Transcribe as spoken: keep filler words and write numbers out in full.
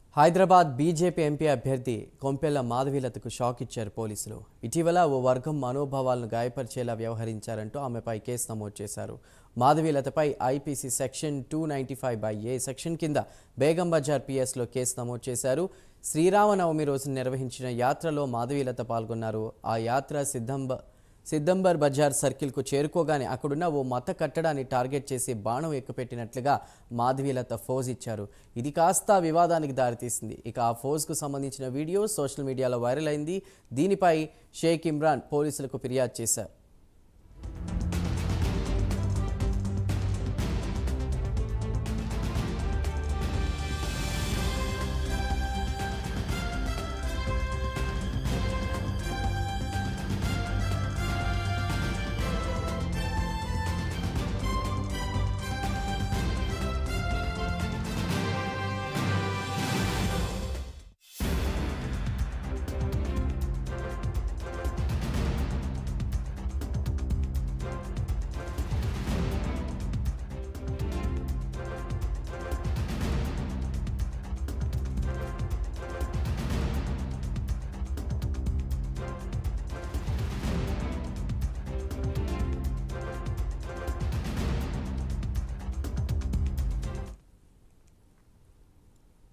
Hyderabad BJP MP అభ్యర్థి Kompella మాధవీలతకు shock ఇచ్చారు పోలీసులు. ఇటీవల ఓ వర్గం మనోభావాలను గాయపరిచేలా వ్యవహరించారంటూ ఆమెపై కేసు నమోదు చేశారు. మాధవీలతపై IPC section two ninety five by A section కింద బేగం బజార్ పిఎస్లో కేసు నమోదు చేశారు. శ్రీరామనవమి రోజు నిర్వహించిన యాత్రలో మాధవీలత పాల్గొన్నారు. ఆ యాత్ర సిద్ధంబ సిద్దంబర్ బజార్ సర్కిల్కు చేరుకోగానే అక్కడున్న ఓ మత కట్టడాన్ని టార్గెట్ చేసి బాణం ఎక్కుపెట్టినట్లుగా మాధవీలత ఫోజ్ ఇచ్చారు. ఇది కాస్త వివాదానికి దారితీసింది. ఇక ఆ ఫోజ్కు సంబంధించిన వీడియో సోషల్ మీడియాలో వైరల్ అయింది. దీనిపై షేక్ ఇమ్రాన్ పోలీసులకు ఫిర్యాదు చేశారు.